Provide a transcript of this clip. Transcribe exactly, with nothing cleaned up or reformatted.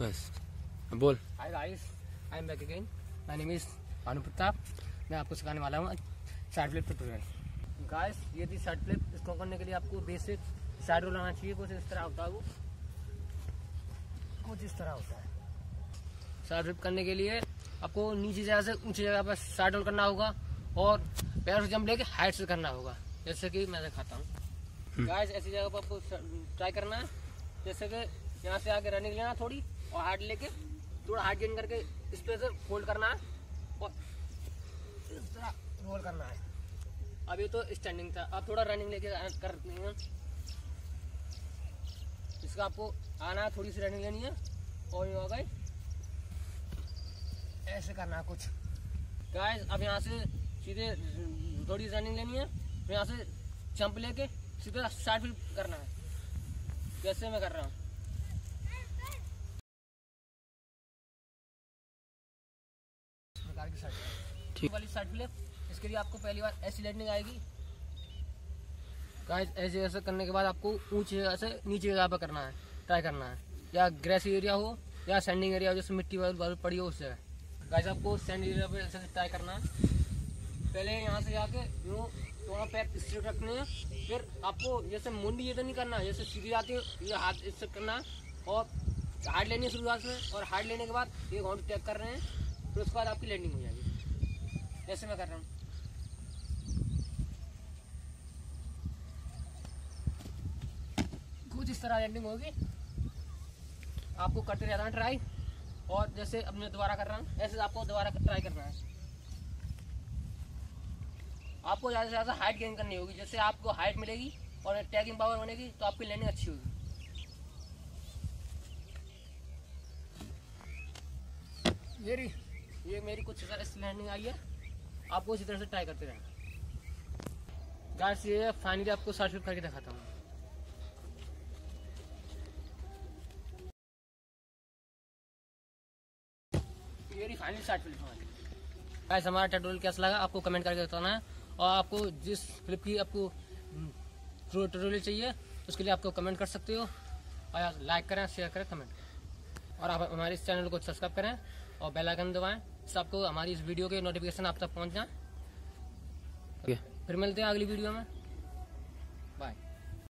बस बोल। Hi guys, I am back again. My name is Bhanu Pratap. मैं आपको सिखाने वाला हूँ साइड फ्लिप ट्यूटोरियल। गाइस, ये थी साइड फ्लिप। इसको करने के लिए आपको बेसिक साइड रोल आना चाहिए। कुछ इस तरह होता है, वो कुछ इस तरह होता है। साइड फ्लिप करने के लिए आपको नीचे जगह से ऊंची जगह पर साइड रोल करना होगा और पैर से जंप लेके हाइट से करना होगा, जैसे कि मैं दिखाता हूँ। गाइस, ऐसी जगह पर आपको ट्राई करना है, जैसे कि यहाँ से आगे रनिंग लेना थोड़ी और हाइट लेके थोड़ा हाइट गेन करके इस पे से फोल्ड करना है और इस तरह रोल करना है। अब ये तो स्टैंडिंग था, अब थोड़ा रनिंग लेके करते हैं। इसका आपको आना है, थोड़ी सी रनिंग लेनी है और ये हो गई, ऐसे करना है कुछ। गाइस, अब यहाँ से सीधे थोड़ी रनिंग लेनी है, फिर यहाँ से जंप लेके सीधे साइड फ्लिप करना है, जैसे मैं कर रहा हूँ। ठीक वाली साइड फ्लिप, इसके लिए आपको पहली बार ऐसी लैंडिंग आएगी। गाइस, ऐसे ऐसे करने के बाद आपको ऊंची जगह से नीचे जगह पर करना है, ट्राई करना है, या ग्रेसी एरिया हो या सैंडिंग एरिया हो, जैसे मिट्टी वाली पड़ी हो उस जगह। गाइस, आपको सैंड एरिया पे ऐसे ट्राई करना है। पहले यहाँ से जाके यूँ थोड़ा पैर स्ट्रेट रखने हैं, फिर आपको जैसे मुंडी ये तो नहीं करना है, जैसे सीधी आती है ये हाथ इससे करना है और हाइट लेनी है शुरुआत में, और हाइट लेने के बाद ये घोंट टैग कर रहे हैं, फिर उसके बाद आपकी लैंडिंग हो जाएगी, जैसे मैं कर रहा हूँ। कुछ इस तरह लैंडिंग होगी, आपको करते रहना है ट्राई। और जैसे अब मैं दोबारा कर रहा हूँ, ऐसे आपको दोबारा ट्राई करना है। आपको ज़्यादा से ज़्यादा हाइट गेन करनी होगी, जैसे आपको हाइट मिलेगी और टैगिंग पावर बनेगी तो आपकी लैंडिंग अच्छी होगी। ये रही, ये मेरी कुछ इस तरह से लैंडिंग आई है। आपको इसी तरह से ट्राई करते रहना। गाइस, ये फाइनली आपको साइड फ्लिप करके दिखाता हूँ। ये रही फाइनली साइड फ्लिप हमारी। गाइस, हमारा ट्यूटोरियल कैसा लगा आपको कमेंट करके बताना है, और आपको जिस फ्लिप की आपको ट्यूटोरियल चाहिए उसके लिए आपको कमेंट कर सकते हो, और लाइक करें, शेयर करें, कमेंट करें, और आप हमारे इस चैनल को सब्सक्राइब करें और बेल आइकन दबाएं, जिससे आपको हमारी इस वीडियो के नोटिफिकेशन आप तक पहुंच जाए। फिर मिलते हैं अगली वीडियो में।